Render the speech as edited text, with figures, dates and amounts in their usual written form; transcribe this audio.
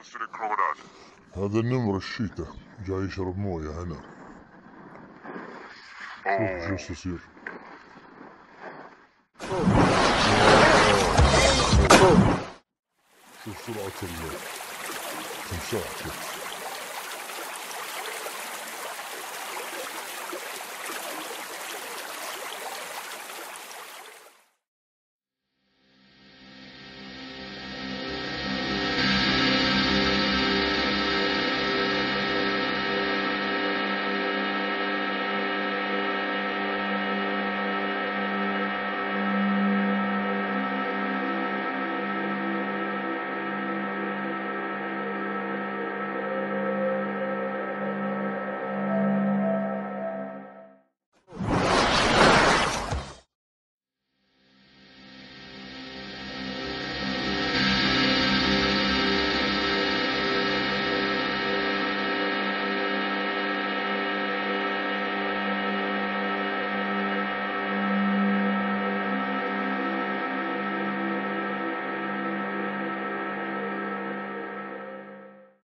هذا النمر الشيتا جاي يشرب مويه هنا. شوف شو يصير. شوف سرعة التمساح. شوف